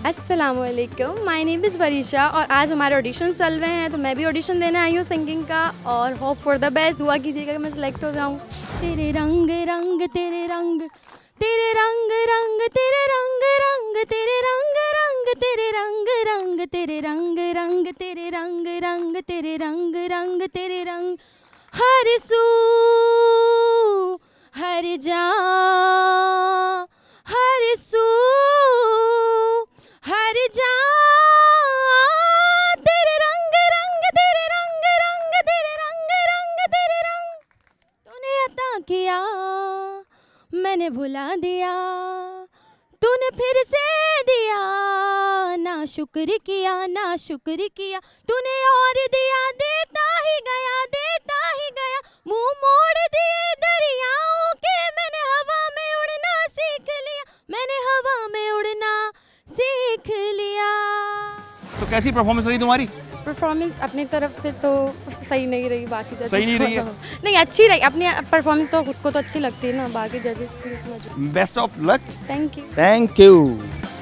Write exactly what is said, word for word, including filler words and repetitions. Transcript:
अस्सलामुअलैकुम, my name is Varisha और आज हमारे ऑडिशन चल रहे हैं, तो मैं भी ऑडिशन देने आई हूँ सिंगिंग का और होप फॉर द बेस्ट। दुआ कीजिएगा कि मैं सिलेक्ट हो जाऊँ। तेरे रंग रंग तेरे रंग तेरे रंग रंग तेरे रंग रंग तेरे रंग रंग तेरे रंग रंग तेरे रंग रंग तेरे रंग रंग तेरे रंग रंग तेरे रंग हर सू हर जा हर सू हर जा तेरे रंग रंग तेरे रंग रंग तेरे रंग रंग तेरे रंग तूने अता किया मैंने भुला दिया तूने फिर से दिया ना शुक्र किया ना शुक्र किया तूने और दिया देता ही गया देता ही गया मुंह मोड़ दिए दरियाओं के मैंने हवा में उड़ना सीख लिया मैंने हवा में उड़ना सीख लिया। तो कैसी परफॉर्मेंस रही तुम्हारी? परफॉर्मेंस अपनी तरफ से तो सही नहीं रही, बाकी जजेस सही नहीं रही है? नहीं अच्छी रही, अपनी परफॉर्मेंस तो खुद को तो अच्छी लगती है ना, बाकी जजेस की। Best of luck. Thank you thank you.